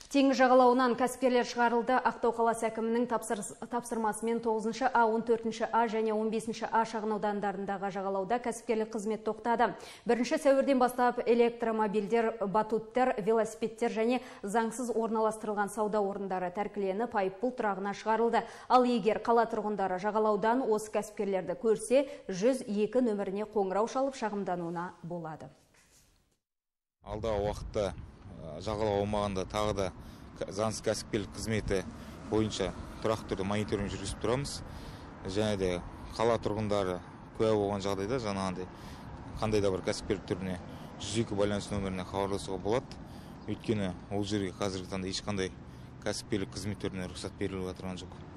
Теңіз жағалауынан кәсіпкерлер шығарылды. Ақтау қаласы әкімінің тапсырмасымен 9-шы А, 14-ші А және 15-ші А шағын аудандарындағы жағалауда кәсіпкерлік қызмет тоқтады. 1 сәуірден бастап электромобильдер, батуттер, велосипедтер және заңсыз орналастырылған сауда орындары тәркіленіп, айыппұл тұрағына шығарылды. Ал егер қала тұрғындары жағалаудан осы кәсіпкерлерді көрсе, 102 нөміріне қоңырау шалып шағымдануына болады. Алдағы уақытта жағалау аумағында тағы да заңсыз кәсіпкерлік қызметі бойынша тұрақты түрде мониторинг жүргізіп тұрамыз. Және де қала тұрғындары куә болған жағдайда жаңағындай қандай да бір кәсіпкерлік түріне 102 байланыс нөміріне хабарласуға болады. Өйткені ол жерге қазіргі таңда ешқандай кәсіпкерлік қызметтеріне рұқсат беріліп отырған жоқ.